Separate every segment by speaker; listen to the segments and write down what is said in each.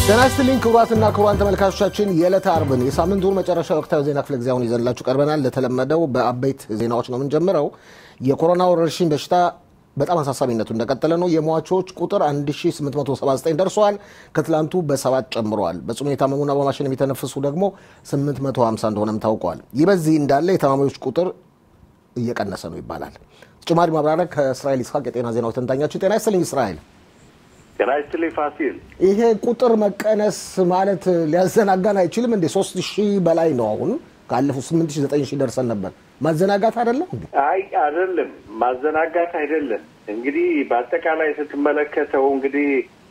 Speaker 1: ተናስተልኝ ክቡራትና ክቡራን ተመልካቾቻችን የዕለተ አርብን የሳምንቱን መጨረሻ ወቅታዊ ዜና ክፍለ ጊዜውን ይዘንላችሁ ቀርበናል። ለተለመደው በአበይት ዜናዎች ነው የምንጀምረው። የኮሮና ወረርሽኝ በሽታ በጣም አሳሳቢነቱ እንደቀጠለ ነው። የሟቾች ቁጥር 1879 ደርሷል። ከትላንቱ በ7 ጨምሯል። በጽኑ የታመሙና በማሽን የሚተነፍሱ ደግሞ 850 እንደሆነም ታውቋል። ይህ በዚህ እንዳለ የታማሚዎች ቁጥር እየቀነሰ ነው ይባላል። ተጨማሪ ማብራሪያ ከእስራኤል ይስሐቅ የጤና ዜናዎች ተንታኛችን። ጤና ይስጥልኝ እስራኤል።
Speaker 2: ጤናይስጥልኝ ፋሲል።
Speaker 1: ይሄ ቁጥር መቀነስ ማለት ሊያዘናጋን አይችልም እንዴ? 3000 በላይ ነው። አሁን ካለፉ 8000 9000 ደርሰን ነበር። ማዘናጋት አይደለም እንዴ?
Speaker 2: አይ አይደለም፣ ማዘናጋት አይደለም። እንግዲህ በአጠቃላይ ስትመለከተው እንግዲህ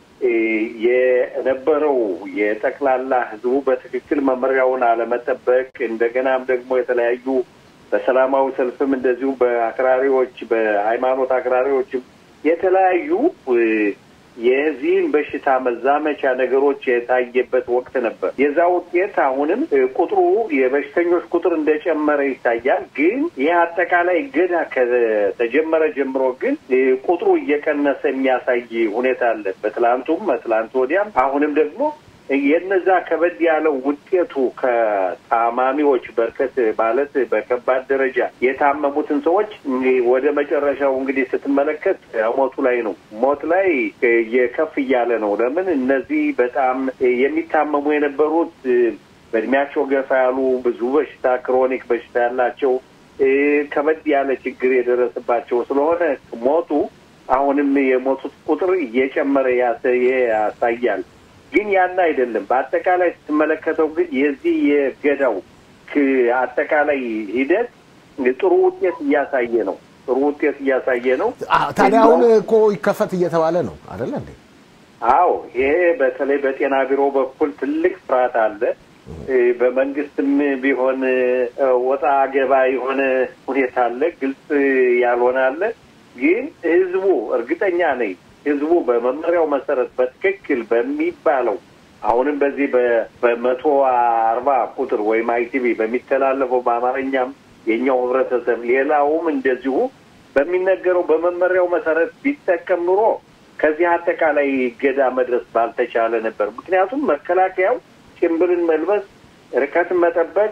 Speaker 2: የነበረው የጠቅላላ ህዝቡ በትክክል መመሪያውን አለመጠበቅ እንደገናም ደግሞ የተለያዩ በሰላማዊ ሰልፍም እንደዚሁ በአክራሪዎች በሃይማኖት አክራሪዎችም የተለያዩ የዚህን በሽታ መዛመቻ ነገሮች የታየበት ወቅት ነበር። የዛ ውጤት አሁንም ቁጥሩ የበሽተኞች ቁጥር እንደጨመረ ይታያል። ግን ይህ አጠቃላይ ገና ከተጀመረ ጀምሮ ግን ቁጥሩ እየቀነሰ የሚያሳይ ሁኔታ አለ። በትላንቱም ትላንት ወዲያም አሁንም ደግሞ የነዛ ከበድ ያለው ውጤቱ ከታማሚዎች በርከት ማለት በከባድ ደረጃ የታመሙትን ሰዎች ወደ መጨረሻው እንግዲህ ስትመለከት ሞቱ ላይ ነው። ሞት ላይ የከፍ እያለ ነው። ለምን እነዚህ በጣም የሚታመሙ የነበሩት በእድሜያቸው ገፋ ያሉ ብዙ በሽታ ክሮኒክ በሽታ ያላቸው ከበድ ያለ ችግር የደረሰባቸው ስለሆነ ሞቱ አሁንም የሞቱት ቁጥር እየጨመረ ያሳያል። ግን ያን አይደለም። በአጠቃላይ ስትመለከተው ግን የዚህ የገዳው አጠቃላይ ሂደት ጥሩ ውጤት እያሳየ ነው። ጥሩ ውጤት እያሳየ ነው።
Speaker 1: ታዲያ አሁን እኮ ይከፈት እየተባለ ነው አይደል እንዴ?
Speaker 2: አዎ፣ ይሄ በተለይ በጤና ቢሮ በኩል ትልቅ ፍርሃት አለ። በመንግስትም ቢሆን ወጣ ገባ የሆነ ሁኔታ አለ፣ ግልጽ ያልሆነ አለ። ግን ህዝቡ እርግጠኛ ነኝ ህዝቡ በመመሪያው መሰረት በትክክል በሚባለው አሁንም በዚህ በ140 ቁጥር ወይም አይቲቪ በሚተላለፈው በአማርኛም የኛው ህብረተሰብ ሌላውም እንደዚሁ በሚነገረው በመመሪያው መሰረት ቢጠቀም ኑሮ ከዚህ አጠቃላይ ገዳ መድረስ ባልተቻለ ነበር። ምክንያቱም መከላከያው ጭምብልን መልበስ፣ ርቀትን መጠበቅ፣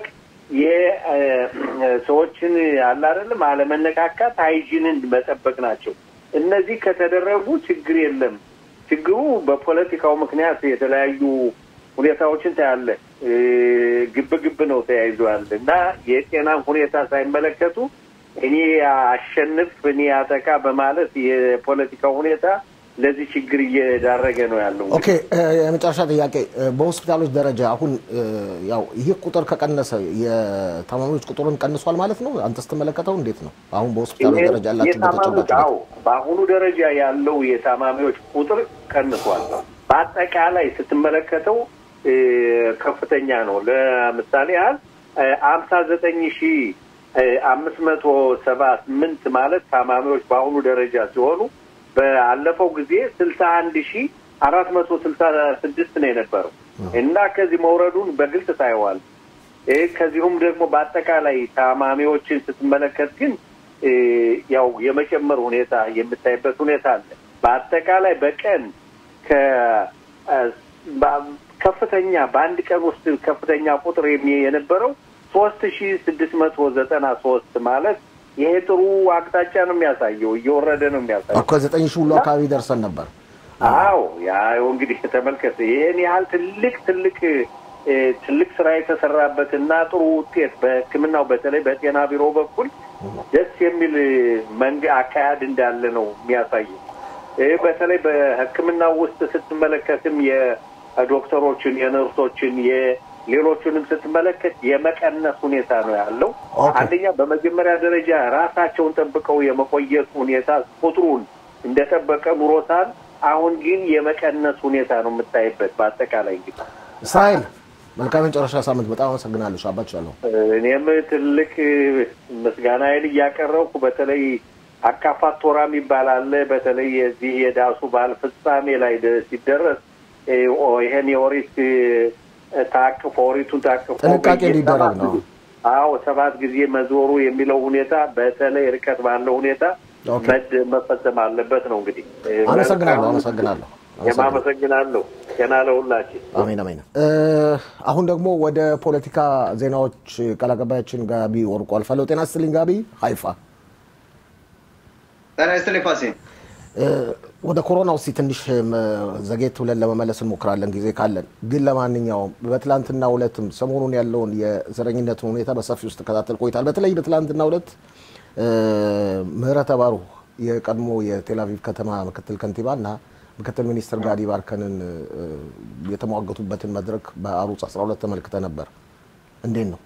Speaker 2: የሰዎችን አላረለም አለመነካካት፣ ሃይጂንን መጠበቅ ናቸው። እነዚህ ከተደረጉ ችግር የለም። ችግሩ በፖለቲካው ምክንያት የተለያዩ ሁኔታዎችን ታያለ። ግብ ነው ተያይዟል እና የጤና ሁኔታ ሳይመለከቱ እኔ አሸንፍ እኔ አጠቃ በማለት የፖለቲካው ሁኔታ ለዚህ ችግር እየዳረገ ነው ያለው።
Speaker 1: ኦኬ፣ የመጨረሻ ጥያቄ በሆስፒታሎች ደረጃ አሁን ያው ይሄ ቁጥር ከቀነሰ የታማሚዎች ቁጥሩን ቀንሷል ማለት ነው? አንተ ስትመለከተው እንዴት ነው አሁን በሆስፒታሎች ደረጃ ያላችሁ ተጨባጭ?
Speaker 2: በአሁኑ ደረጃ ያለው የታማሚዎች ቁጥር ቀንሷል። በአጠቃላይ ስትመለከተው ከፍተኛ ነው። ለምሳሌ ያህል 59578 ማለት ታማሚዎች በአሁኑ ደረጃ ሲሆኑ በአለፈው ጊዜ 61466 ነው የነበረው እና ከዚህ መውረዱን በግልጽ ታይዋል። ከዚሁም ደግሞ በአጠቃላይ ታማሚዎችን ስትመለከት ግን ያው የመጨመር ሁኔታ የምታይበት ሁኔታ አለ። በአጠቃላይ በቀን ከፍተኛ በአንድ ቀን ውስጥ ከፍተኛ ቁጥር የነበረው 3693 ማለት ይሄ ጥሩ አቅጣጫ ነው የሚያሳየው። እየወረደ ነው የሚያሳየው።
Speaker 1: እኮ 9000 ሁሉ አካባቢ ደርሰን ነበር።
Speaker 2: አዎ፣ ያው እንግዲህ ተመልከተ ይሄን ያህል ትልቅ ስራ የተሰራበትና ጥሩ ውጤት በሕክምናው በተለይ በጤና ቢሮ በኩል ደስ የሚል አካሄድ እንዳለ ነው የሚያሳየው። በተለይ በሕክምናው ውስጥ ስትመለከትም የዶክተሮችን የነርሶችን ሌሎቹንም ስትመለከት የመቀነስ ሁኔታ ነው ያለው። አንደኛ በመጀመሪያ ደረጃ ራሳቸውን ጠብቀው የመቆየት ሁኔታ ቁጥሩን እንደተጠበቀ ኑሮታል። አሁን ግን የመቀነስ ሁኔታ ነው የምታይበት። በአጠቃላይ እንግዲህ
Speaker 1: እስራኤል መልካም መጨረሻ ሳምንት። በጣም አመሰግናለሁ። ሻባቻለሁ።
Speaker 2: እኔም ትልቅ ምስጋናዬን እያቀረብኩ በተለይ አካፋት ቶራም ይባላል። በተለይ የዚህ የዳሱ በዓል ፍጻሜ ላይ ሲደረስ ይሄን የኦሪት ኦሪቱን ታቅፎ
Speaker 1: ጥንቃቄ ሊደረግ ነው።
Speaker 2: አዎ፣ 7 ጊዜ መዞሩ የሚለው ሁኔታ በተለይ ርቀት ባለው ሁኔታ መፈጸም አለበት ነው እንግዲህ።
Speaker 1: አመሰግናለሁ።
Speaker 2: የማመሰግናለሁ። ገና ለሁላችን
Speaker 1: አሜን አሜን። አሁን ደግሞ ወደ ፖለቲካ ዜናዎች ቃል አቀባያችን ጋቢ ወርቁ አልፋለሁ። ጤና ይስጥልኝ ጋቢ። ሀይፋ
Speaker 3: ጤና ይስጥልኝ ፋሲል።
Speaker 1: ወደ ኮሮናው ትንሽ ዘጌት ብለን ለመመለስ እንሞክራለን ጊዜ ካለን። ግን ለማንኛውም በትላንትና ዕለትም ሰሞኑን ያለውን የዘረኝነት ሁኔታ በሰፊው ውስጥ ተከታተል ቆይታል። በተለይ በትላንትና ዕለት ምህረት ባሩ የቀድሞ የቴል አቪቭ ከተማ ምክትል ከንቲባና ምክትል ሚኒስትር ጋዲ ባርከንን የተሟገቱበትን መድረክ በአሩጽ 12 ተመልክተ ነበር። እንዴት ነው?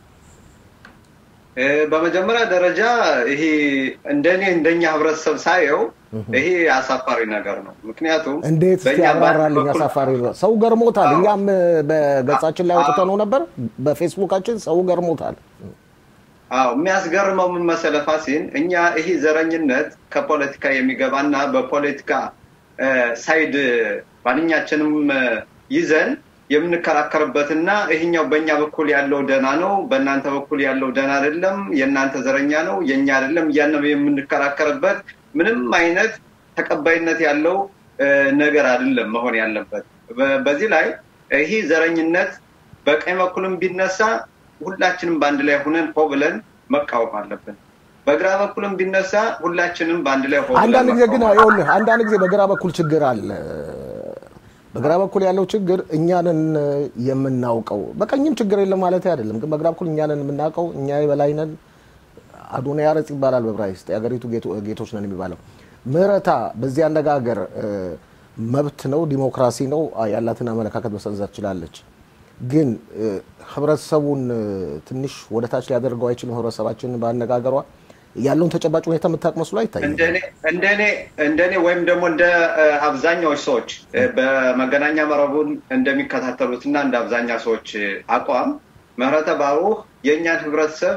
Speaker 3: በመጀመሪያ ደረጃ ይሄ እንደኛ ህብረተሰብ ሳየው ይሄ አሳፋሪ ነገር ነው። ምክንያቱም
Speaker 1: እንዴት ያባራልኝ አሳፋሪ ነው። ሰው ገርሞታል። እኛም በገጻችን ላይ አውጥተነው ነበር በፌስቡካችን ሰው ገርሞታል።
Speaker 3: የሚያስገርመው ምን መሰለህ ፋሲል፣ እኛ ይሄ ዘረኝነት ከፖለቲካ የሚገባና በፖለቲካ ሳይድ ማንኛችንም ይዘን የምንከራከርበትና ይሄኛው በእኛ በኩል ያለው ደና ነው በእናንተ በኩል ያለው ደና አይደለም የእናንተ ዘረኛ ነው የኛ አይደለም ያንን የምንከራከርበት ምንም አይነት ተቀባይነት ያለው ነገር አይደለም መሆን ያለበት። በዚህ ላይ ይሄ ዘረኝነት በቀኝ በኩልም ቢነሳ ሁላችንም ባንድ ላይ ሆነን ብለን መቃወም አለብን። በግራ በኩልም ቢነሳ ሁላችንም ባንድ ላይ ሆነን
Speaker 1: አንዳንድ ጊዜ ግን ይኸውልህ አንዳንድ ጊዜ በግራ በኩል ችግር አለ። በግራ በኩል ያለው ችግር እኛንን የምናውቀው በቀኝም ችግር የለም ማለት አይደለም። ግን በግራ በኩል እኛንን የምናውቀው እኛ የበላይነን አዶናይ አረጽ ይባላል በዕብራይስጥ የአገሪቱ ጌቶች ነን የሚባለው። ምህረታ በዚህ አነጋገር መብት ነው ዲሞክራሲ ነው ያላትን አመለካከት መሰንዘር ትችላለች። ግን ህብረተሰቡን ትንሽ ወደታች ሊያደርገው አይችልም። ህብረተሰባችንን ባነጋገሯ ያለውን ተጨባጭ ሁኔታ የምታውቅ መስሎ አይታይም።
Speaker 3: እንደኔ ወይም ደግሞ እንደ አብዛኛው ሰዎች በመገናኛ መረቡን እንደሚከታተሉትና እንደ አብዛኛው ሰዎች አቋም ምህረተ ባሩ የኛን ህብረተሰብ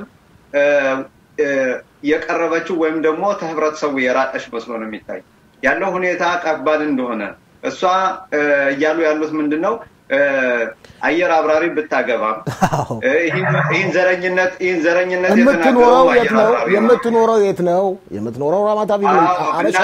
Speaker 3: የቀረበችው ወይም ደግሞ ተህብረተሰቡ የራቀሽ መስሎ ነው የሚታይ ያለው ሁኔታ ቀባል እንደሆነ እሷ እያሉ ያሉት ምንድነው አየር አብራሪ ብታገባ ይሄን ዘረኝነት
Speaker 1: የምትኖረው የት ነው? የምትኖረው ራማት አቪቭ ነው።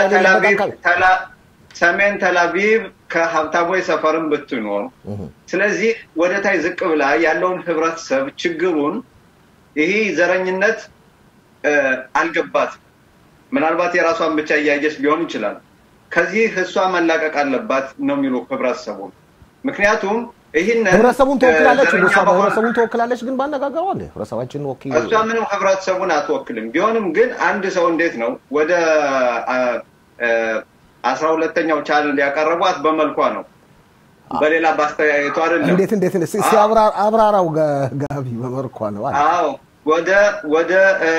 Speaker 3: ሰሜን ተላቪቭ ከሀብታሞች ሰፈርም ብትኖር ስለዚህ ወደ ታይ ዝቅ ብላ ያለውን ህብረተሰብ ችግሩን ይሄ ዘረኝነት አልገባት ምናልባት የራሷን ብቻ ያያየሽ ሊሆን ይችላል። ከዚህ እሷ መላቀቅ አለባት ነው የሚሉ ህብረተሰቡ። ምክንያቱም ይሄን
Speaker 1: ህብረተሰቡን ተወክላለች ግን ባነጋገሩ አለ ህብረተሰባችን ወኪል
Speaker 3: እሷ ምንም ህብረተሰቡን አትወክልም። ቢሆንም ግን አንድ ሰው እንዴት ነው ወደ 12ኛው ቻናል ያቀረቧት በመልኳ ነው በሌላ ባስተያየቱ አይደለም።
Speaker 1: እንዴት ሲያብራራው ጋቢ በመልኳ ነው አለ።
Speaker 3: አዎ ወደ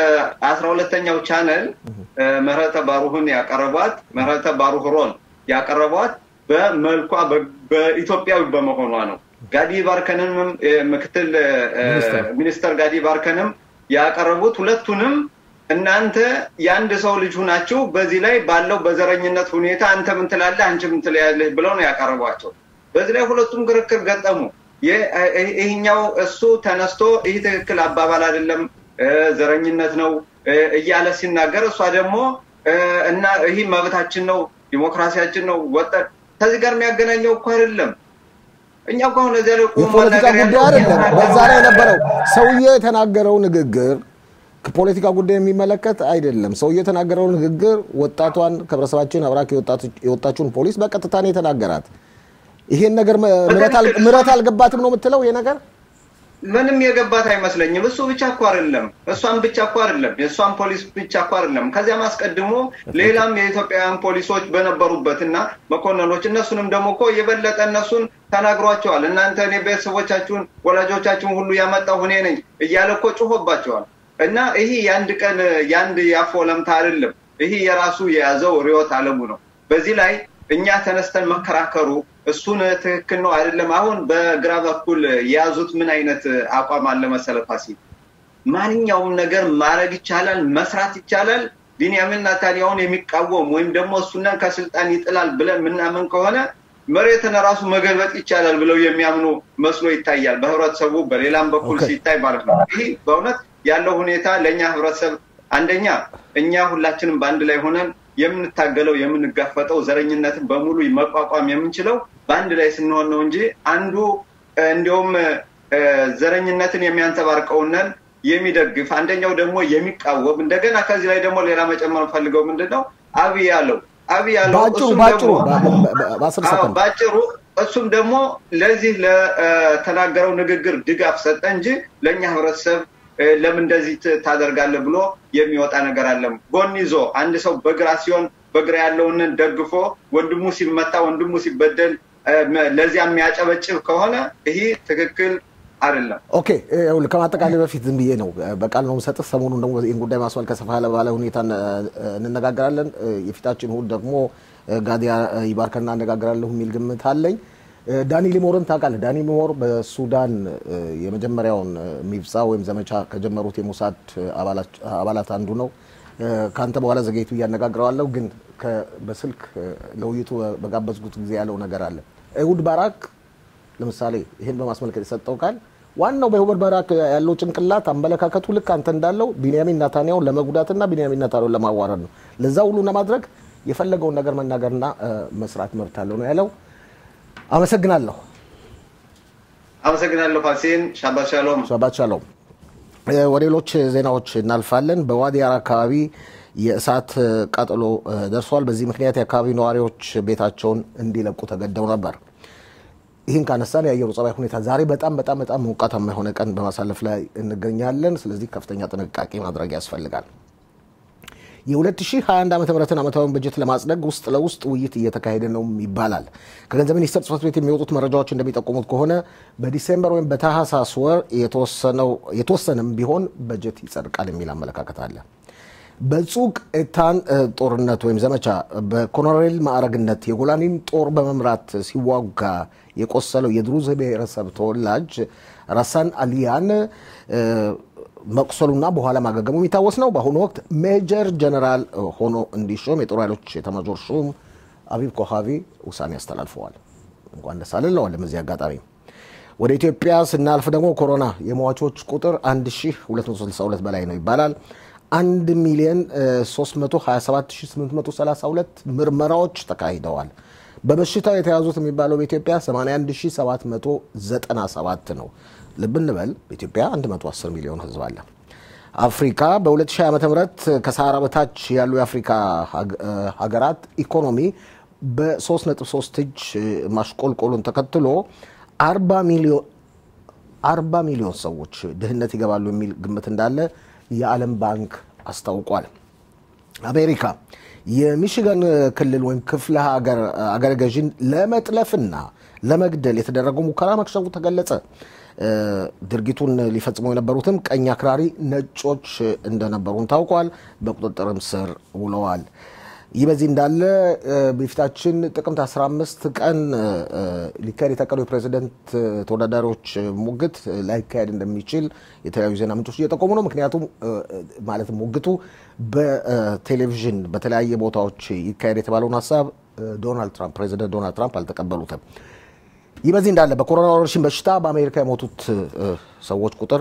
Speaker 3: 12ኛው ቻናል ምህረተ ባሩህን ያቀረቧት ምህረተ ባሩህሮን ያቀረቧት በመልኳ በኢትዮጵያዊ በመሆኗ ነው። ጋዲ ባርከንም ምክትል ሚኒስተር ጋዲ ባርከንም ያቀረቡት ሁለቱንም እናንተ ያንድ ሰው ልጅ ሆናችሁ በዚህ ላይ ባለው በዘረኝነት ሁኔታ አንተ ምን ትላለህ አንቺ ምን ትላለህ ብለው ነው ያቀረቧቸው። በዚህ ላይ ሁለቱም ክርክር ገጠሙ። ይሄኛው እሱ ተነስቶ ይሄ ትክክል አባባል አይደለም ዘረኝነት ነው እያለ ሲናገር እሷ ደግሞ እና ይሄ መብታችን ነው ዲሞክራሲያችን ነው ወጣ ከዚህ ጋር የሚያገናኘው እኮ አይደለም። እኛ እኮ አሁን ለዚህ ላይ
Speaker 1: ፖለቲካ ጉዳይ አይደለም። በዛ ላይ የነበረው ሰውዬው የተናገረው ንግግር ከፖለቲካ ጉዳይ የሚመለከት አይደለም። ሰውዬው የተናገረው ንግግር ወጣቷን ከህብረተሰባችን አብራክ የወጣችውን ፖሊስ በቀጥታ ነው የተናገራት። ይሄን ነገር ምረት አልገባትም ነው የምትለው? ይሄ ነገር
Speaker 3: ምንም የገባት አይመስለኝም። እሱ ብቻ እኮ አይደለም እሷን ብቻ እኮ አይደለም የእሷን ፖሊስ ብቻ እኮ አይደለም ከዚያም አስቀድሞ ሌላም የኢትዮጵያውያን ፖሊሶች በነበሩበትና መኮንኖች እነሱንም ደግሞ እኮ የበለጠ እነሱን ተናግሯቸዋል። እናንተ እኔ ቤተሰቦቻችሁን ወላጆቻችሁን ሁሉ ያመጣው እኔ ነኝ እያለ እኮ ጮሆባቸዋል። እና ይሄ ያንድ ቀን ያንድ ያፎ ለምታ አይደለም ይሄ የራሱ የያዘው ሪዮት ዓለሙ ነው። በዚህ ላይ እኛ ተነስተን መከራከሩ እሱን ትክክል ነው አይደለም። አሁን በግራ በኩል ያዙት ምን አይነት አቋም አለ መሰለ ፋሲል ማንኛውም ነገር ማድረግ ይቻላል መስራት ይቻላል። ቢንያሚን ኔታንያሁን የሚቃወም ወይም ደግሞ እሱን ከስልጣን ይጥላል ብለን ምናምን ከሆነ መሬትን ራሱ መገልበጥ ይቻላል ብለው የሚያምኑ መስሎ ይታያል በህብረተሰቡ በሌላም በኩል ሲታይ ማለት ነው። ይሄ በእውነት ያለው ሁኔታ ለኛ ህብረተሰብ አንደኛ እኛ ሁላችንም ባንድ ላይ ሆነን የምንታገለው የምንጋፈጠው ዘረኝነትን በሙሉ መቋቋም የምንችለው በአንድ ላይ ስንሆን ነው እንጂ አንዱ እንደውም ዘረኝነትን የሚያንጸባርቀውና የሚደግፍ አንደኛው ደግሞ የሚቃወም እንደገና ከዚህ ላይ ደግሞ ሌላ መጨመር ፈልገው ምንድነው አብይ ያለው ባጭሩ እሱም ደግሞ ለዚህ ለተናገረው ንግግር ድጋፍ ሰጠ እንጂ ለኛ ህብረተሰብ ለምን እንደዚህ ታደርጋለህ ብሎ የሚወጣ ነገር አለም ጎን ይዞ አንድ ሰው በግራ ሲሆን በግራ ያለውን ደግፎ ወንድሙ ሲመታ ወንድሙ ሲበደል ለዚያ የሚያጨበጭብ ከሆነ ይሄ ትክክል አይደለም
Speaker 1: ኦኬ ከማጠቃለል በፊት ዝም ብዬ ነው በቃል ነው ሰጥተህ ሰሞኑን ደግሞ ይሄን ጉዳይ ማስዋል ከሰፋ ባለ ሁኔታ እንነጋገራለን የፊታችን ሁሉ ደግሞ ጋዲያ ይባርከና እንነጋገራለን የሚል ግምት አለኝ ዳኒ ሊሞርን ታውቃለህ ዳኒ ሊሞር በሱዳን የመጀመሪያውን ሚፍሳ ወይም ዘመቻ ከጀመሩት የሞሳድ አባላት አንዱ ነው ካንተ በኋላ ዘገይቱ ያነጋግረዋለሁ ግን በስልክ ለውይይቱ በጋበዝኩት ጊዜ ያለው ነገር አለ እሁድ ባራክ ለምሳሌ ይሄን በማስመልከት የሰጠው ቃል ዋናው በእሁድ ባራክ ያለው ጭንቅላት አመለካከቱ ልክ አንተ እንዳለው ቢንያሚን ናታንያው ለመጉዳትና ቢንያሚን ናታንያው ለማዋረድ ነው ለዛ ሁሉ ለማድረግ የፈለገውን ነገር መናገርና መስራት መብት አለው ነው ያለው አመሰግናለሁ
Speaker 3: ፋሲን ሻባት ሻሎም
Speaker 1: ወሬሎች ዜናዎች እናልፋለን በዋዲ አራ አካባቢ የእሳት ቃጠሎ ደርሷል በዚህ ምክንያት የአካባቢ ነዋሪዎች ቤታቸውን እንዲለቁ ተገደው ነበር ይሄን ካነሳን የአየሩ ጸባይ ሁኔታ ዛሬ በጣም ሞቃታማ የሆነ ቀን በማሳለፍ ላይ እንገኛለን ስለዚህ ከፍተኛ ጥንቃቄ ማድረግ ያስፈልጋል የ2021 ዓመተ ምህረትን ዓመታውን በጀት ለማጽደቅ ውስጥ ለውስጥ ውይይት እየተካሄደ ነው ይባላል ከገንዘብ ሚኒስቴር ጽሕፈት ቤት የሚወጡት መረጃዎች እንደሚጠቁሙት ከሆነ በዲሴምበር ወይም በታህሳስ ወር የተወሰነም ቢሆን በጀት ይጸድቃል የሚል አመለካከት አለ በጹቅ ኤታን ጦርነት ወይም ዘመቻ በኮሎኔል ማዕረግነት የጎላኒን ጦር በመምራት ሲዋጋ የቆሰለው የድሩዝ ብሔረሰብ ተወላጅ ራሳን አሊያን መቅሰሉና በኋላ ማገገሙ የሚታወስ ነው በአሁኑ ወቅት ሜጀር ጀነራል ሆኖ እንዲሾም የጦር ኃይሎች ኤታማዦር ሹም አቢብ ኮሃቪ ውሳኔ አስተላልፈዋል እንኳን ደስ አለን ለዋለም እዚህ አጋጣሚ ወደ ኢትዮጵያ ስናልፍ ደግሞ ኮሮና የሟቾች ቁጥር 1262 በላይ ነው ይባላል 1,327,832 ምርመራዎች ተካሂደዋል በበሽታው የተያዙት የሚባለው በኢትዮጵያ 81,797 ነው ልብንበል በኢትዮጵያ 110 ሚሊዮን ህዝብ አለ አፍሪካ በ2020 ዓመተ ምህረት ከሳሃራ በታች ያሉ የአፍሪካ ሀገራት ኢኮኖሚ በ3.3 እጅ ማሽቆልቆሉን ተከትሎ 40 ሚሊዮን ሰዎች ድህነት ይገባሉ የሚል ግምት እንዳለ የዓለም ባንክ አስታውቋል አሜሪካ የሚሽጋን ክልል ወይም ክፍለ ሀገር ገዥን ለመጥለፍና ለመግደል የተደረገው ሙከራ መክሸፉ ተገለጸ ድርጊቱን ሊፈጽሙ የነበሩትም ቀኝ አክራሪ ነጮች እንደነበሩን ታውቋል በቁጥጥርም ስር ውለዋል ይበዚህ እንዳለ በፊታችን ጥቅምት 15 ቀን ሊካሄድ የታቀደው የፕሬዝዳንት ተወዳዳሪዎች ሙግት ላይካሄድ እንደሚችል የተለያዩ ዜና ምንጮች እየጠቆሙ ነው ምክንያቱም ማለት ሙግቱ በቴሌቪዥን በተለያየ ቦታዎች ይካሄድ የተባለውን ሐሳብ ፕሬዝዳንት ዶናልድ ትራምፕ አልተቀበሉትም ይበዚህ እንዳለ በኮሮና ቫይረስ በሽታ በአሜሪካ የሞቱት ሰዎች ቁጥር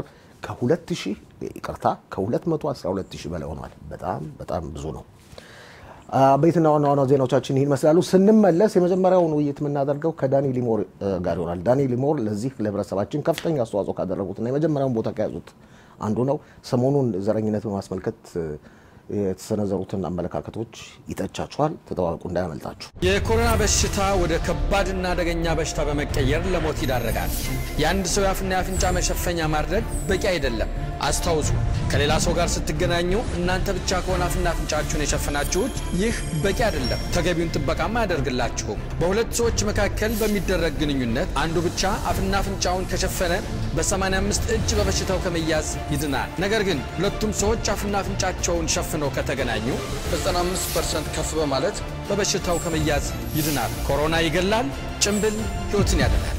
Speaker 1: ከ212,000 በላይ ሆኗል በጣም ብዙ ነው በይትና ዋና ዜናዎቻችን ይሄን መስላሉ ስንመለስ የመጀመሪያውን ውይይት የምናደርገው ከዳኒ ሊሞር ጋር ይሆናል ዳኒ ሊሞር ለዚህ ለህብረተሰባችን ከፍተኛ አስተዋጽኦ ካደረጉትና የመጀመሪያውን ቦታ ከያዙት አንዱ ነው ሰሞኑን ዘረኝነት በማስመልከት የተሰነዘሩትን አመለካከቶች ይተቻቸዋል ተጠዋቁ እንዳያመልጣችሁ
Speaker 4: የኮሮና በሽታ ወደ ከባድና አደገኛ በሽታ በመቀየር ለሞት ይዳረጋል የአንድ ሰው ያፍና ያፍንጫ መሸፈኛ ማድረግ በቂ አይደለም አስተውሱ ከሌላ ሰው ጋር ስትገናኙ እናንተ ብቻ ከሆነ አፍና አፍንጫችሁን የሸፈናችሁት ይህ በቂ አይደለም ተገቢውን ጥበቃማ ያደርግላችሁም በሁለት ሰዎች መካከል በሚደረግ ግንኙነት አንዱ ብቻ አፍና አፍንጫውን ከሸፈነ በ85 እጅ በበሽታው ከመያዝ ይድናል ነገር ግን ሁለቱም ሰዎች አፍና አፍንጫቸውን ሸፍነው ከተገናኙ በ95% ከፍ በማለት በበሽታው ከመያዝ ይድናል ኮሮና ይገላል ጭምብል ህይወትን ያድናል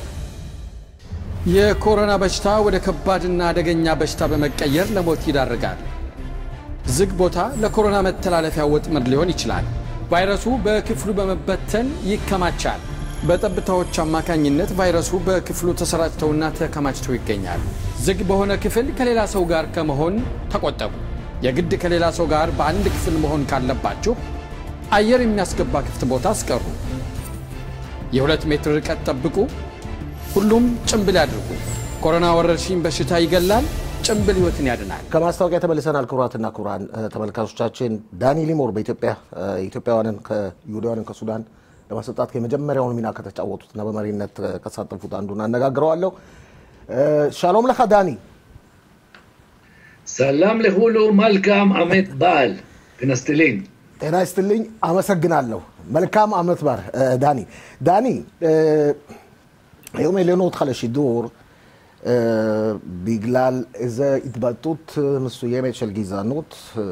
Speaker 4: የኮሮና በሽታ ወደ ከባድና አደገኛ በሽታ በመቀየር ለሞት ይዳረጋል ዝግ ቦታ ለኮሮና መተላለፊያ ወጥመድ ሊሆን ይችላል ቫይረሱ በክፍሉ በመበተን ይከማቻል በጠብታዎች አማካኝነት ቫይረሱ በክፍሉ ተሰራጭተውና ተከማችተው ይገኛል ዝግ በሆነ ክፍል ከሌላ ሰው ጋር ከመሆን ተቆጠቡ የግድ ከሌላ ሰው ጋር በአንድ ክፍል መሆን ካለባችሁ አየር የሚያስገባ ክፍት ቦታ አስቀሩ። የ2 ሜትር ርቀት ጠብቁ። ሁሉም ጭንብል ያድርጉ። ኮሮና ወረርሽኝ በሽታ ይገላል፣ ጭንብል ህይወትን ያድናል።
Speaker 1: ከማስታወቂያ ተመልሰናል። ክቡራትና ክቡራን ተመልካቾቻችን ዳኒ ሊሞር ኢትዮጵያውያንን ከይሁዳውያንን ከሱዳን ለማስወጣት የመጀመሪያውን ሚና ከተጫወቱትና በመሪነት ከተሳተፉት አንዱን አነጋግረዋለሁ። ሻሎም ለካ ዳኒ።
Speaker 5: ሰላም ለሁሉ መልካም አመት በዓል ጤና
Speaker 1: ይስጥልኝ። አመሰግናለሁ። መልካም አመት በዓል ዳኒ היום העלינו אותך לשידור בגלל איזו התבטאות מסוימת של גזענות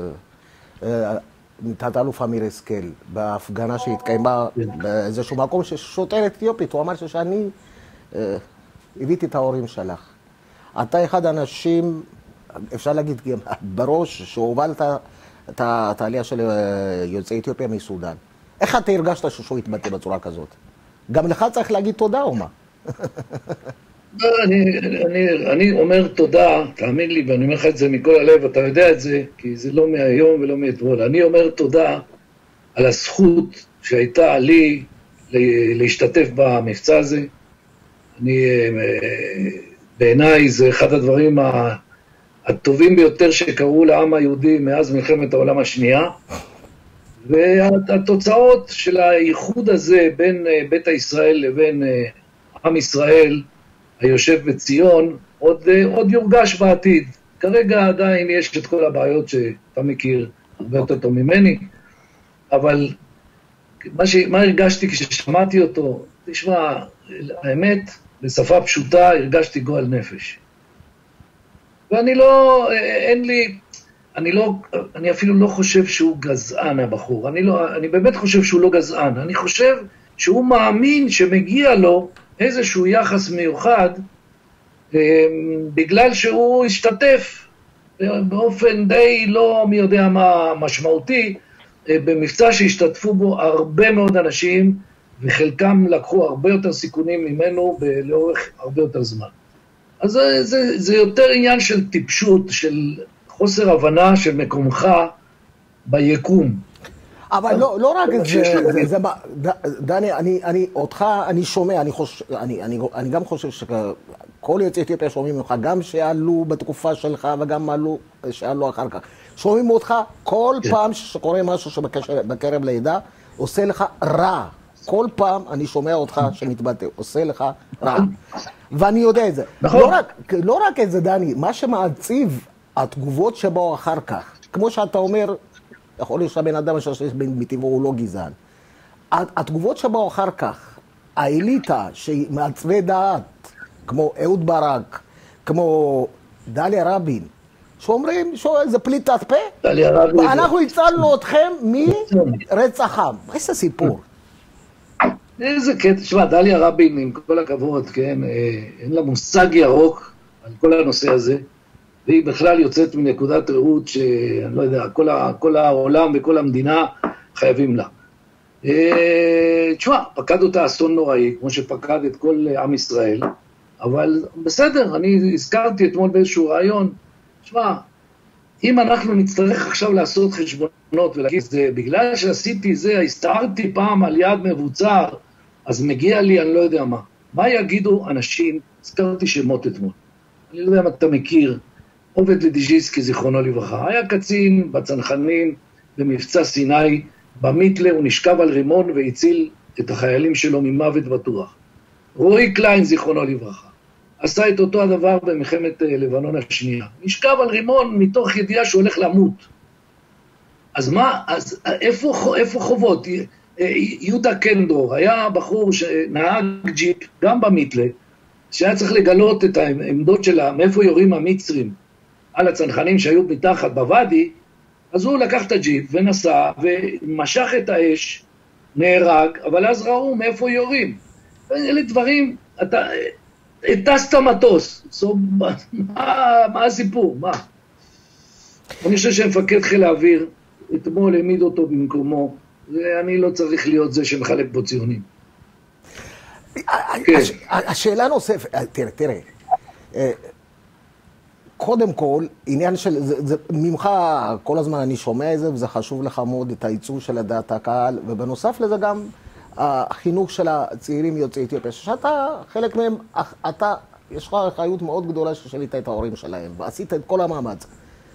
Speaker 1: מתת-אלוף אמיר השכל בהפגנה שהתקיימה באיזשהו מקום ששוטרת אתיופית. הוא אמר שאני הבאתי את ההורים שלך. אתה אחד האנשים, אפשר להגיד גם בראש, שהובלת את העלייה של יוצאי אתיופיה מסודן. איך אתה הרגשת שהוא התבטא בצורה כזאת? גם לך צריך להגיד תודה או מה?
Speaker 5: אני אומר תודה, תאמין לי, ואני אומר לך את זה מכל הלב, אתה יודע את זה, כי זה לא מהיום ולא מאתמול. אני אומר תודה על הזכות שהייתה לי להשתתף במבצע הזה. בעיניי זה אחד הדברים הטובים ביותר שקרו לעם היהודי מאז מלחמת העולם השנייה. והתוצאות של הייחוד הזה בין בית ישראל לבין עם ישראל היושב בציון עוד יורגש בעתיד. כרגע עדיין יש את כל הבעיות שאתה מכיר הרבה יותר טוב ממני, אבל מה הרגשתי כששמעתי אותו, תשמע, האמת, בשפה פשוטה הרגשתי גועל נפש. ואני לא, אני אפילו לא חושב שהוא גזען הבחור, אני באמת חושב שהוא לא גזען, אני חושב שהוא מאמין שמגיע לו איזשהו יחס מיוחד בגלל שהוא השתתף באופן די לא מי יודע מה משמעותי במבצע שהשתתפו בו הרבה מאוד אנשים וחלקם לקחו הרבה יותר סיכונים ממנו לאורך הרבה יותר זמן. אז זה יותר עניין של טיפשות, של חוסר הבנה של מקומך ביקום.
Speaker 1: אבל לא רק זה, דני, אותך אני שומע, אני גם חושב שכל יוצאי אתיופיה שומעים ממך, גם שעלו בתקופה שלך וגם שעלו אחר כך. שומעים אותך כל פעם שקורה משהו שבקרב לידה, עושה לך רע. כל פעם אני שומע אותך שמתבטא, עושה לך רע. ואני יודע את זה. לא רק את זה, דני, מה שמעציב התגובות שבאו אחר כך, כמו שאתה אומר, יכול להיות שהבן אדם שיש מטבעו הוא לא גזען. התגובות שבאו אחר כך, האליטה שהיא מעצבי דעת, כמו אהוד ברק, כמו דליה רבין, שאומרים שזה פליטת פה, ואנחנו הצלנו אתכם מרצח עם. איזה סיפור?
Speaker 5: איזה קטע, תשמע, דליה רבין, עם כל הכבוד, כן, אין לה מושג ירוק על כל הנושא הזה, והיא בכלל יוצאת מנקודת ראות שאני לא יודע, כל העולם וכל המדינה חייבים לה. תשמע, פקד אותה אסון נוראי, כמו שפקד את כל עם ישראל, אבל בסדר, אני הזכרתי אתמול באיזשהו רעיון, תשמע, אם אנחנו נצטרך עכשיו לעשות חשבונות ולהגיד, זה בגלל שעשיתי זה, הסתערתי פעם על יד מבוצר, אז מגיע לי, אני לא יודע מה. מה יגידו אנשים, הזכרתי שמות אתמול. אני לא יודע אם אתה מכיר, עובד לדיז'יסקי, זיכרונו לברכה, היה קצין בצנחנים במבצע סיני, במיתלה הוא נשכב על רימון והציל את החיילים שלו ממוות בטוח. רועי קליין, זיכרונו לברכה, עשה את אותו הדבר במלחמת לבנון השנייה. נשכב על רימון מתוך ידיעה שהוא הולך למות. אז מה, אז איפה חובות? יהודה קנדור היה בחור שנהג ג'יפ גם במיתלה, שהיה צריך לגלות את העמדות שלה, מאיפה יורים המצרים על הצנחנים שהיו מתחת בוואדי, אז הוא לקח את הג'יפ ונסע ומשך את האש, נהרג, אבל אז ראו מאיפה יורים. אלה דברים, אתה הטסת מטוס, מה הסיפור? מה? אני חושב שמפקד חיל האוויר, אתמול העמיד אותו במקומו, ואני לא צריך להיות זה שמחלק בו ציונים.
Speaker 1: השאלה נוספת, תראה, קודם כל, עניין של, ממך כל הזמן אני שומע את זה, וזה חשוב לך מאוד, את הייצוג של דעת הקהל, ובנוסף לזה גם החינוך של הצעירים יוצאי אתיופיה, שאתה חלק מהם, אתה, יש לך אחריות מאוד גדולה ששלית את ההורים שלהם, ועשית את כל המאמץ.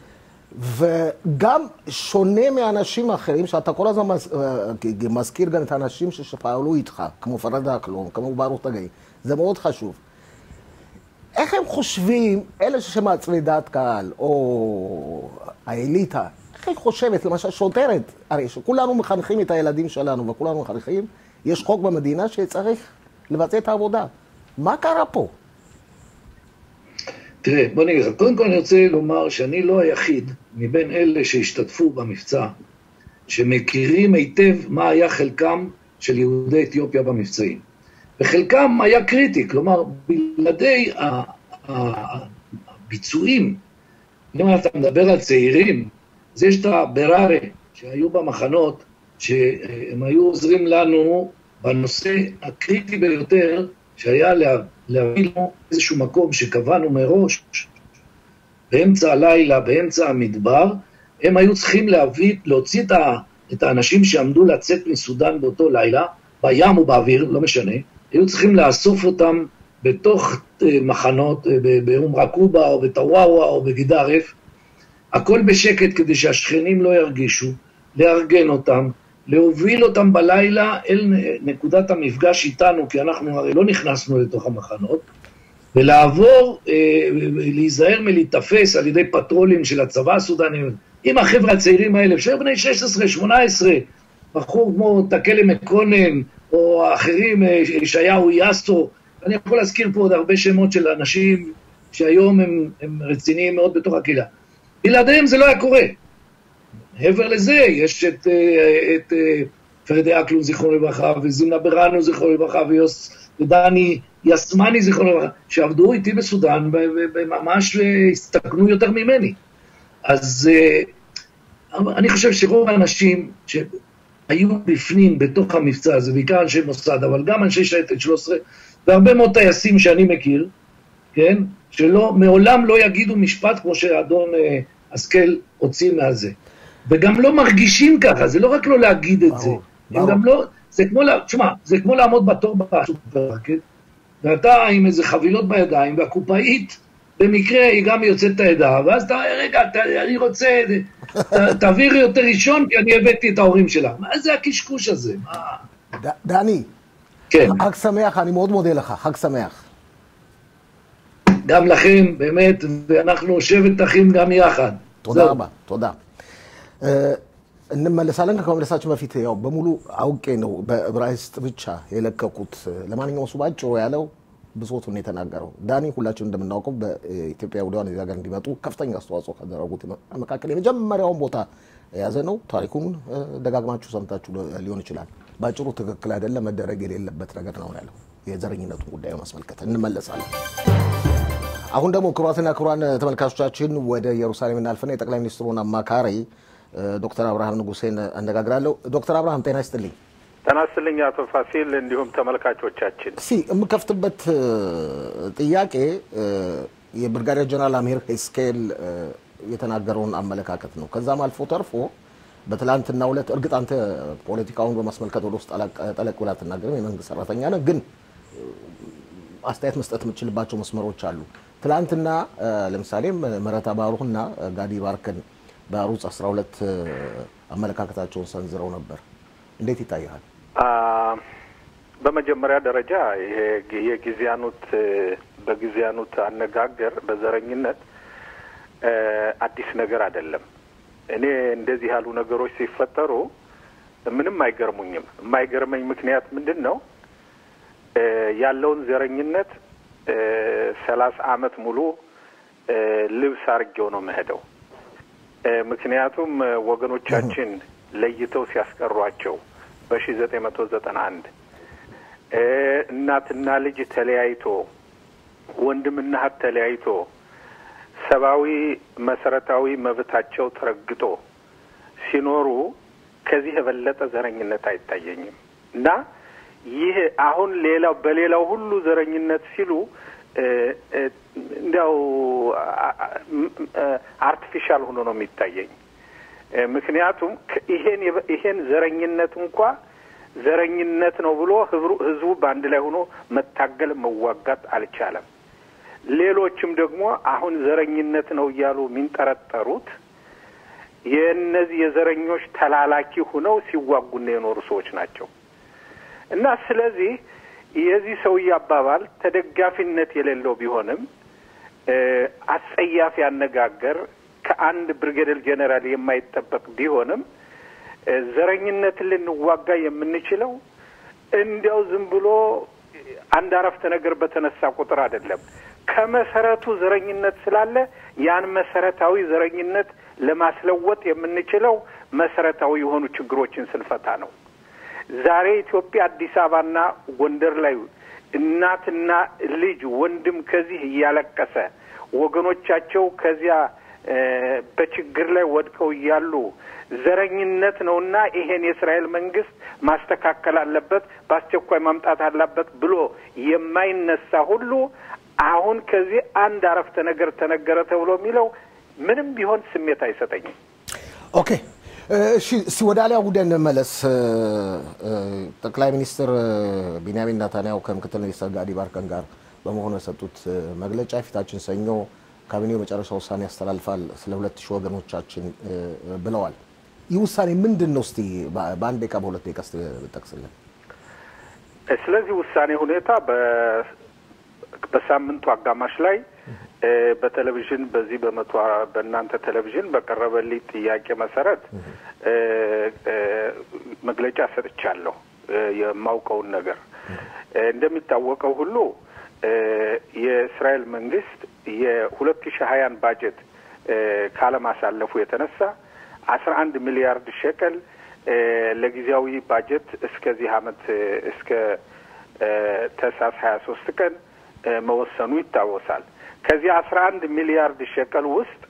Speaker 1: וגם שונה מאנשים אחרים, שאתה כל הזמן מזכיר גם את האנשים שפעלו איתך, כמו פרד אקלון, כמו ברוך טגי, זה מאוד חשוב. איך הם חושבים, אלה שמעצבי דעת קהל, או האליטה, איך היא חושבת, למשל שוטרת, הרי שכולנו מחנכים את הילדים שלנו, וכולנו מחנכים, יש חוק במדינה שצריך לבצע את העבודה. מה קרה פה?
Speaker 5: תראה, בוא נגיד, קודם כל אני רוצה לומר שאני לא היחיד מבין אלה שהשתתפו במבצע, שמכירים היטב מה היה חלקם של יהודי אתיופיה במבצעים. וחלקם היה קריטי, כלומר, בלעדי הביצועים, אם אתה מדבר על צעירים, אז יש את הבררה שהיו במחנות, שהם היו עוזרים לנו בנושא הקריטי ביותר, שהיה להביא לנו איזשהו מקום שקבענו מראש, באמצע הלילה, באמצע המדבר, הם היו צריכים להוציא את האנשים שעמדו לצאת מסודן באותו לילה, בים או באוויר, לא משנה, היו צריכים לאסוף אותם בתוך מחנות, באום רקובה או בטוואווה או בגידרף, הכל בשקט כדי שהשכנים לא ירגישו, לארגן אותם, להוביל אותם בלילה אל נקודת המפגש איתנו, כי אנחנו הרי לא נכנסנו לתוך המחנות, ולעבור, להיזהר מלהתאפס על ידי פטרולים של הצבא הסודני, עם החבר'ה הצעירים האלה, שהם בני 16, 18, בחור כמו תקלה מקונן, או האחרים, ישעיהו יאסו, אני יכול להזכיר פה עוד הרבה שמות של אנשים שהיום הם רציניים מאוד בתוך הקהילה. בלעדיהם זה לא היה קורה. מעבר לזה, יש את פרדי אקלון זיכרונו לברכה, וזימנה בראנו זיכרונו לברכה, ודני יסמני זיכרונו לברכה, שעבדו איתי בסודן, וממש הסתכנו יותר ממני. אז אני חושב שרוב האנשים שהיו בפנים בתוך המבצע הזה, בעיקר אנשי מוסד, אבל גם אנשי שייטת 13, והרבה מאוד טייסים שאני מכיר, כן? שלא, מעולם לא יגידו משפט כמו שאדון השכל הוציא מהזה. וגם לא מרגישים ככה, זה לא רק לא להגיד את זה. הם גם לא, זה כמו לעמוד בתור בסופרמרקט, ואתה עם איזה חבילות בידיים, והקופאית במקרה היא גם יוצאת את העדה, ואז אתה, רגע, אני רוצה, תעביר יותר ראשון, כי אני הבאתי את ההורים שלה. מה זה הקשקוש הזה?
Speaker 1: דני,
Speaker 5: כן.
Speaker 1: חג שמח, אני מאוד מודה לך, חג שמח.
Speaker 5: גם לכם, באמת, ואנחנו שבט אחים גם יחד.
Speaker 1: תודה רבה, תודה. እንመለሳለን ከመለሳችን በፊት ያው በሙሉ አውቄ ነው በዕብራይስጥ ብቻ የለቀቁት ለማንኛውም እሱ ባጭሩ ያለው ብሶቱን የተናገረው ዳኒ ሁላችንም እንደምናውቀው በኢትዮጵያ ወዲያውን እዚህ ሀገር እንዲመጡ ከፍተኛ አስተዋጽኦ ካደረጉት መካከል የመጀመሪያውን ቦታ የያዘ ነው ታሪኩን ደጋግማችሁ ሰምታችሁ ሊሆን ይችላል ባጭሩ ትክክል አይደለም መደረግ የሌለበት ነገር ነው ያለው የዘረኝነቱ ጉዳይ ማስመልከት እንመለሳለን አሁን ደግሞ ክቡራትና ክቡራን ተመልካቾቻችን ወደ ኢየሩሳሌም እናልፈና የጠቅላይ ሚኒስትሩን አማካሪ ዶክተር አብርሃም ንጉሴን አነጋግራለሁ ዶክተር አብርሃም ጤና ይስጥልኝ
Speaker 6: ጤና ይስጥልኝ አቶ ፋሲል እንዲሁም ተመልካቾቻችን
Speaker 1: የምከፍትበት ጥያቄ የብርጋዴር ጀነራል አሚር ሄስኬል የተናገረውን አመለካከት ነው ከዛም አልፎ ተርፎ በትላንትናው ዕለት እርግጥ አንተ ፖለቲካውን በማስመልከት ወደ ውስጥ ጠለቅ ብላ ተናገረም የመንግስት ሰራተኛ ነህ ግን አስተያየት መስጠት የምትችልባቸው መስመሮች አሉ ትላንትና ለምሳሌ መረታ ባሩህና ጋዲ ባርከን በአሩጽ 12 አመለካከታቸውን ሰንዝረው ነበር እንዴት ይታያል
Speaker 6: በመጀመሪያ ደረጃ ይሄ በጊዜያኑት አነጋገር በዘረኝነት አዲስ ነገር አይደለም እኔ እንደዚህ ያሉ ነገሮች ሲፈጠሩ ምንም አይገርሙኝም የማይገርመኝ ምክንያት ምንድነው ያለውን ዘረኝነት 30 አመት ሙሉ ልብስ አርጌው ነው መሄደው ምክንያቱም ወገኖቻችን ለይተው ሲያስቀሯቸው በ1991 እናትና ልጅ ተለያይቶ ወንድምና እህት ተለያይቶ ሰባዊ መሰረታዊ መብታቸው ተረግጦ ሲኖሩ ከዚህ የበለጠ ዘረኝነት አይታየኝም እና ይሄ አሁን በሌላው ሁሉ ዘረኝነት ሲሉ እንዲያው አርቲፊሻል ሆኖ ነው የሚታየኝ። ምክንያቱም ይሄን ዘረኝነት እንኳን ዘረኝነት ነው ብሎ ህዝቡ በአንድ ላይ ሆኖ መታገል መዋጋት አልቻለም። ሌሎችም ደግሞ አሁን ዘረኝነት ነው እያሉ የሚንጠረጠሩት የነዚህ የዘረኞች ተላላኪ ሆነው ሲዋጉና የኖሩ ሰዎች ናቸው። እና ስለዚህ የዚህ ሰውዬ አባባል ተደጋፊነት የሌለው ቢሆንም አጸያፊ አነጋገር ከአንድ ብርጌደር ጀነራል የማይጠበቅ ቢሆንም ዘረኝነትን ልንዋጋ የምንችለው እንዲያው ዝም ብሎ አንድ አረፍተ ነገር በተነሳ ቁጥር አይደለም። ከመሰረቱ ዘረኝነት ስላለ ያን መሰረታዊ ዘረኝነት ለማስለወጥ የምንችለው መሰረታዊ የሆኑ ችግሮችን ስንፈታ ነው። ዛሬ ኢትዮጵያ አዲስ አበባና ጎንደር ላይ እናትና ልጅ ወንድም ከዚህ እያለቀሰ ወገኖቻቸው ከዚያ በችግር ላይ ወድቀው ያሉ ዘረኝነት ነውና ይሄን የእስራኤል መንግስት ማስተካከል አለበት በአስቸኳይ ማምጣት አለበት ብሎ የማይነሳ ሁሉ አሁን ከዚህ አንድ አረፍተ ነገር ተነገረ ተብሎ የሚለው ምንም ቢሆን ስሜት አይሰጠኝም።
Speaker 1: ኦኬ እሺ ሲወዳሊያ ጉዳይ እንመለስ። ጠቅላይ ሚኒስትር ቢንያሚን ኔታንያሁ ከምክትል ሚኒስትር ጋዲ ባርከን ጋር በመሆኑ የሰጡት መግለጫ ፊታችን ሰኞ ካቢኔው መጨረሻ ውሳኔ ያስተላልፋል ስለ 2000 ወገኖቻችን ብለዋል። ይህ ውሳኔ ምንድነው? እስቲ በአንድ ደቂቃ በሁለት ደቂቃ ተጠቅስልን።
Speaker 6: ስለዚህ ውሳኔ ሁኔታ በሳምንቱ አጋማሽ ላይ በቴሌቪዥን በዚህ በእናንተ ቴሌቪዥን በቀረበልኝ ጥያቄ መሰረት መግለጫ ሰጥቻለሁ። የማውቀውን ነገር እንደሚታወቀው ሁሉ የእስራኤል መንግስት የ2020 ባጀት ካለማሳለፉ የተነሳ 11 ሚሊያርድ ሸቀል ለጊዜያዊ ባጀት እስከዚህ አመት እስከ ታህሳስ 23 ቀን መወሰኑ ይታወሳል። ከዚህ 11 ሚሊያርድ ሸቀል ውስጥ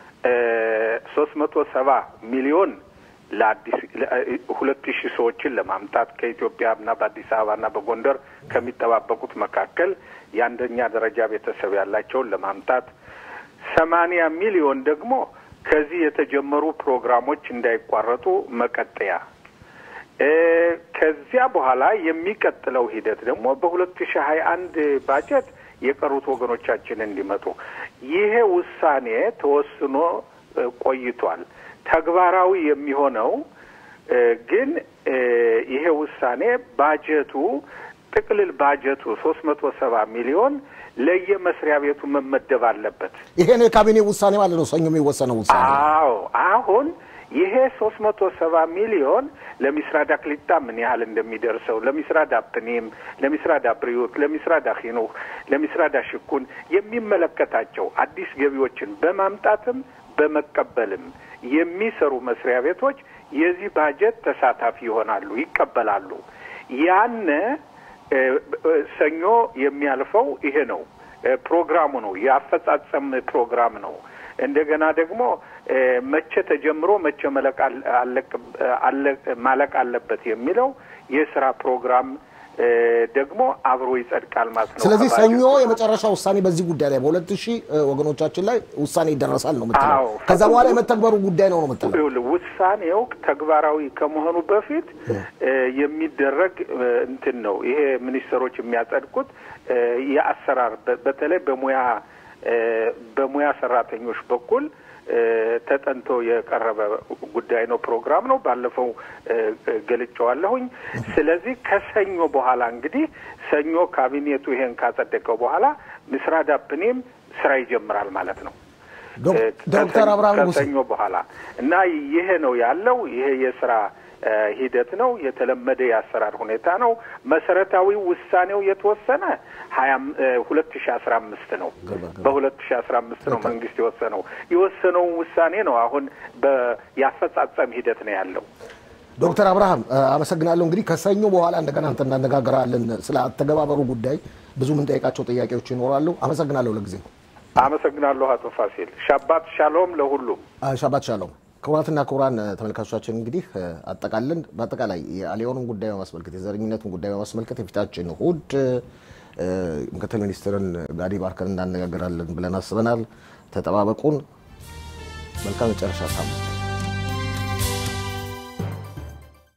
Speaker 6: 370 ሚሊዮን ለአዲስ 2000 ሰዎችን ለማምጣት ከኢትዮጵያና በአዲስ አበባና በጎንደር ከሚጠባበቁት መካከል የአንደኛ ደረጃ ቤተሰብ ያላቸውን ለማምጣት 80 ሚሊዮን ደግሞ ከዚህ የተጀመሩ ፕሮግራሞች እንዳይቋረጡ መቀጠያ ከዚያ በኋላ የሚቀጥለው ሂደት ደግሞ በ2021 ባጀት የቀሩት ወገኖቻችን እንዲመጡ ይሄ ውሳኔ ተወስኖ ቆይቷል። ተግባራዊ የሚሆነው ግን ይሄ ውሳኔ ባጀቱ ጥቅልል ባጀቱ 370 ሚሊዮን ለየመስሪያ ቤቱ መመደብ አለበት።
Speaker 1: ይሄ ነው የካቢኔ ውሳኔ ማለት ነው፣ ሰኞ የሚወሰነው ውሳኔ።
Speaker 6: አዎ አሁን ይሄ 370 ሚሊዮን ለሚስራዳ ክሊጣ ምን ያህል እንደሚደርሰው ለሚስራዳ ፕኒም ለሚስራዳ ብሪዮት ለሚስራዳ ኺኑኽ ለሚስራዳ ሽኩን የሚመለከታቸው አዲስ ገቢዎችን በማምጣትም በመቀበልም የሚሰሩ መስሪያ ቤቶች የዚህ ባጀት ተሳታፊ ይሆናሉ፣ ይቀበላሉ። ያን ሰኞ የሚያልፈው ይሄ ነው ፕሮግራሙ ነው፣ ያፈጻጸም ፕሮግራም ነው። እንደገና ደግሞ መቼ ተጀምሮ መቼ ማለቅ አለበት የሚለው የሥራ ፕሮግራም ደግሞ አብሮ ይጸድቃል ማለት ነው።
Speaker 1: ስለዚህ ሰኞ የመጨረሻ ውሳኔ በዚህ ጉዳይ ላይ በ2000 ወገኖቻችን ላይ ውሳኔ ይደረሳል ነው የምትለው። ከዛ በኋላ የመተግበሩ ጉዳይ ነው የምትለው።
Speaker 6: ውሳኔው ተግባራዊ ከመሆኑ በፊት የሚደረግ እንትን ነው። ይሄ ሚኒስትሮች የሚያጸድቁት የአሰራር በተለይ በሙያ ሰራተኞች በኩል ተጠንቶ የቀረበ ጉዳይ ነው፣ ፕሮግራም ነው። ባለፈው ገልጬዋለሁኝ። ስለዚህ ከሰኞ በኋላ እንግዲህ ሰኞ ካቢኔቱ ይሄን ካጸደቀው በኋላ ሚስራዳ ፕኒም ስራ ይጀምራል ማለት ነው።
Speaker 1: ዶክተር አብርሃም
Speaker 6: ከሰኞ በኋላ እና ይሄ ነው ያለው። ይሄ የስራ ሂደት ነው፣ የተለመደ የአሰራር ሁኔታ ነው። መሰረታዊ ውሳኔው የተወሰነ 2015 ነው። በ2015 ነው መንግስት የወሰነው ውሳኔ ነው። አሁን ያፈጻጸም ሂደት ነው ያለው።
Speaker 1: ዶክተር አብርሃም አመሰግናለሁ። እንግዲህ ከሰኞ በኋላ እንደገና እንነጋገራለን ስለ አተገባበሩ ጉዳይ። ብዙ ምን ጠይቃቸው ጥያቄዎች ይኖራሉ። አመሰግናለሁ ለጊዜው።
Speaker 6: አመሰግናለሁ አቶ ፋሲል። ሻባት ሻሎም ለሁሉም።
Speaker 1: ሻባት ሻሎም። ክቡራትና ክቡራን ተመልካቾቻችን እንግዲህ አጠቃላይ የአሊዮኑን ጉዳይ በማስመልከት የዘረኝነቱን ጉዳይ በማስመልከት የፊታችን እሁድ ምክትል ሚኒስትርን ጋዲ ባርከን እናነጋግራለን ብለን አስበናል ተጠባበቁን መልካም መጨረሻ ሳምንት